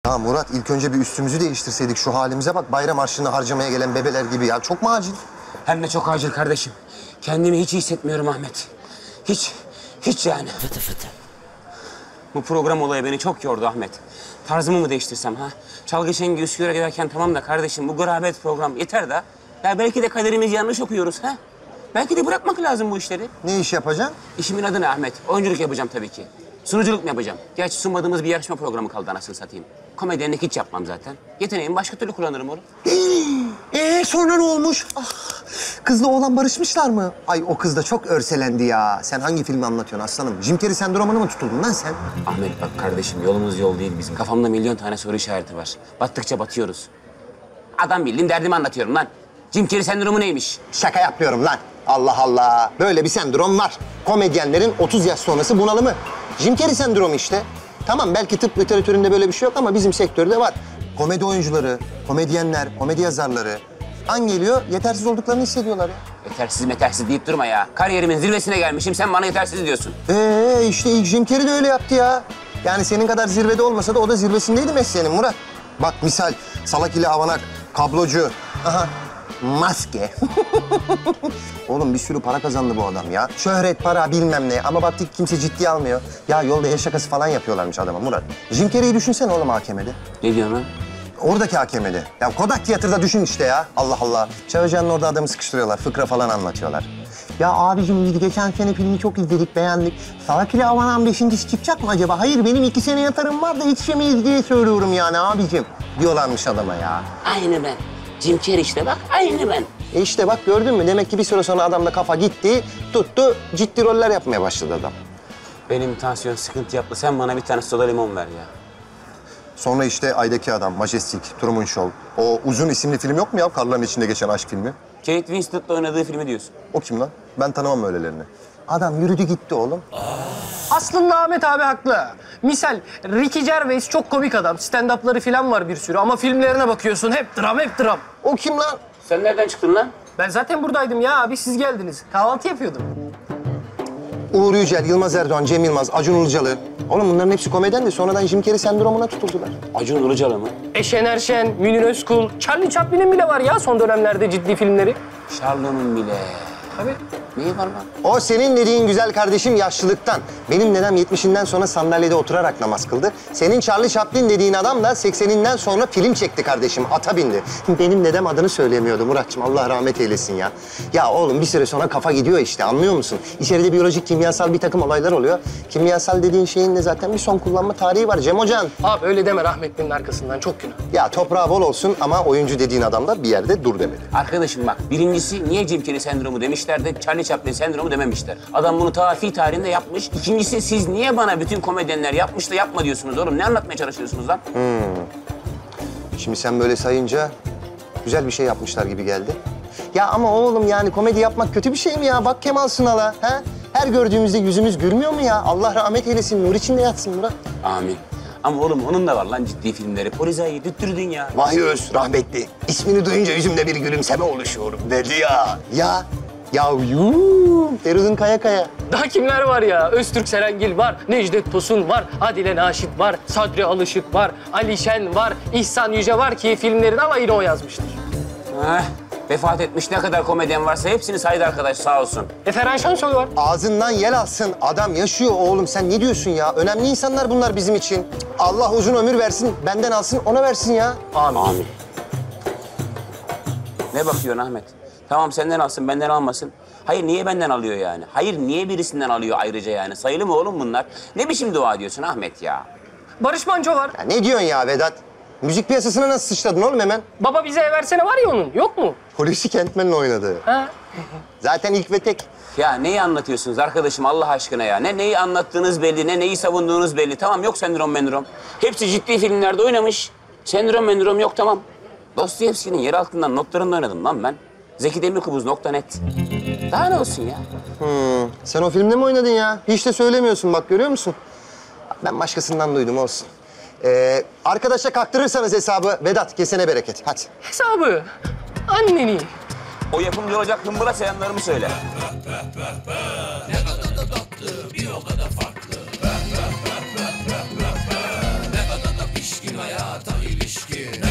Ya Murat, ilk önce bir üstümüzü değiştirseydik, şu halimize bak. Bayram harçlığını harcamaya gelen bebeler gibi ya. Çok mu acil? Hem de çok acil kardeşim. Kendimi hiç iyi hissetmiyorum Ahmet. Hiç yani. Fıtı fıtı. Bu program olayı beni çok yordu Ahmet. Tarzımı mı değiştirsem ha? Çalgı Şengi Üsküdar'a giderken tamam da kardeşim bu garabet program yeter de. Ya belki de kaderimizi yanlış okuyoruz ha? Belki de bırakmak lazım bu işleri. Ne iş yapacaksın? İşimin adı ne Ahmet? Oyunculuk yapacağım tabii ki. Sunuculuk mu yapacağım? Gerçi sunmadığımız bir yarışma programı kaldı anasını satayım. Komedyenlik hiç yapmam zaten. Yeteneğimi başka türlü kullanırım oğlum. Sonra ne olmuş? Ah, kızla oğlan barışmışlar mı? Ay o kız da çok örselendi ya. Sen hangi filmi anlatıyorsun aslanım? Jim Carrey sendromuna mı tutuldun lan sen? Ahmet bak kardeşim yolumuz yol değil bizim. Kafamda milyon tane soru işareti var. Battıkça batıyoruz. Adam bildiğin derdimi anlatıyorum lan. Jim Carrey sendromu neymiş? Şaka yapıyorum lan. Allah Allah. Böyle bir sendrom var. Komedyenlerin 30 yaş sonrası bunalımı. Jim Carrey sendromu işte. Tamam belki tıp literatüründe böyle bir şey yok ama bizim sektörde var. Komedi oyuncuları, komedyenler, komedi yazarları an geliyor yetersiz olduklarını hissediyorlar ya. Yetersiz deyip durma ya. Kariyerimin zirvesine gelmişim sen bana yetersiz diyorsun. İşte ilk Jim Carrey de öyle yaptı ya. Yani senin kadar zirvede olmasa da o da zirvesindeydi mesleğinin Murat. Bak misal salak ile avanak, kablocu, aha maske. Oğlum bir sürü para kazandı bu adam ya. Şöhret, para bilmem ne ama baktık kimse ciddiye almıyor. Ya yolda el şakası falan yapıyorlarmış adama Murat. Jim Carrey'i düşünsene oğlum AKM'de. Ne diyorsun lan? Oradaki AKM'de. Ya Kodak Tiyatro'da düşün işte ya. Allah Allah. Çağırcan'ın orada adamı sıkıştırıyorlar. Fıkra falan anlatıyorlar. Ya abicim biz geçen sene filmi çok izledik, beğendik. Salak ile Avanan 5.'si çıkacak mı acaba? Hayır benim 2 sene yatarım var da yetişemeyiz diye söylüyorum yani abicim. Diyorlarmış adama ya. Aynı ben. Jim Carrey işte bak aynı ben. İşte bak gördün mü? Demek ki bir süre sonra adamda kafa gitti, tuttu, ciddi roller yapmaya başladı adam. Benim tansiyon sıkıntı yaptı. Sen bana bir tane soda limon ver ya. Sonra işte Ay'daki Adam, Majestic, Truman Show. O Uzun isimli film yok mu ya? Karların içinde geçen aşk filmi. Kate Winslet'la oynadığı filmi diyorsun. O kim lan? Ben tanımam öylelerini. Adam yürüdü gitti oğlum. Aslında Ahmet abi haklı. Misal Ricky Gervais çok komik adam. Stand-up'ları falan var bir sürü ama filmlerine bakıyorsun hep dram. O kim lan? Sen nereden çıktın lan? Ben zaten buradaydım ya abi siz geldiniz. Kahvaltı yapıyordum. Uğur Yücel, Yılmaz Erdoğan, Cem Yılmaz, Acun Ilıcalı. Oğlum bunların hepsi komedyen de sonradan Jim Carrey sendromuna tutuldular. Acun Ilıcalı mı? Şener Şen, Münir Özkul, Charlie Chaplin'in bile var ya son dönemlerde ciddi filmleri. Şarlo'nun bile. Tabii. Neyi var lan? O senin dediğin güzel kardeşim yaşlılıktan. Benim dedem 70'inden sonra sandalyede oturarak namaz kıldı. Senin Charlie Chaplin dediğin adam da 80'inden sonra film çekti kardeşim, ata bindi. Benim dedem adını söyleyemiyordu Muratçım, Allah rahmet eylesin ya. Ya oğlum bir süre sonra kafa gidiyor işte, anlıyor musun? İçeride biyolojik, kimyasal bir takım olaylar oluyor. Kimyasal dediğin şeyin de zaten bir son kullanma tarihi var Cem Hocam. Abi öyle deme rahmetlinin arkasından çok günah. Ya toprağı bol olsun ama oyuncu dediğin adam da bir yerde dur demeli. Arkadaşım bak, birincisi niye Jim Carrey sendromu demişler de Charlie Chaplin sendromu dememişler. Adam bunu ta fi tarihinde yapmış. İkincisi siz niye bana bütün komedyenler yapmış da yapma diyorsunuz oğlum? Ne anlatmaya çalışıyorsunuz lan? Şimdi sen böyle sayınca güzel bir şey yapmışlar gibi geldi. Ya ama oğlum yani komedi yapmak kötü bir şey mi ya? Bak Kemal Sunal'a, ha? Her gördüğümüzde yüzümüz gülmüyor mu ya? Allah rahmet eylesin, nur içinde yatsın Murat. Amin. Ama oğlum onun da var lan ciddi filmleri. Polizayı düttürdün ya. Vahyi Öz rahmetli. İsmini duyunca yüzümde bir gülümseme oluşuyor dedi ya. Ya Feridun Kaya. Daha kimler var ya? Öztürk Serengil var, Necdet Tosun var, Adile Naşit var, Sadri Alışık var, Ali Şen var, İhsan Yüce var ki filmlerin alayını o yazmıştır. Heh, vefat etmiş ne kadar komedyen varsa hepsini saydı arkadaş sağ olsun. Ferhan Şensoy var. Ağzından yel alsın. Adam yaşıyor oğlum. Sen ne diyorsun ya? Önemli insanlar bunlar bizim için. Allah uzun ömür versin, benden alsın, ona versin ya. Amin. Ne bakıyorsun Ahmet? Tamam senden alsın, benden almasın. Hayır niye benden alıyor yani? Hayır niye birisinden alıyor ayrıca yani? Sayılı mı oğlum bunlar? Ne biçim dua ediyorsun Ahmet ya? Barış Manço var. Ya ne diyorsun ya Vedat? Müzik piyasasına nasıl sıçradın oğlum hemen? Baba bize versene var ya onun. Yok mu? Hulusi Kentmen'le oynadı. Ha? Zaten ilk ve tek. Ya neyi anlatıyorsunuz arkadaşım Allah aşkına ya? Ne neyi anlattığınız belli, ne neyi savunduğunuz belli. Tamam yok sendrom. Hepsi ciddi filmlerde oynamış. Sendrom yok tamam. Dostoyevski'nin yer altından notlarında oynadım lan ben. Zeki Demirkubuz.net. Daha ne olsun ya? Sen o filmde mi oynadın ya? Hiç de söylemiyorsun bak görüyor musun? Ben başkasından duydum olsun. Arkadaşa kaktırırsanız hesabı Vedat kesene bereket. Hadi. Hesabı. Anneni. O yapımcı olacak hımbıra selamlarımı söyle. Ne kadar da tatlı, bir o kadar farklı. Ne kadar da pişkin hayat. hayata ilişkin.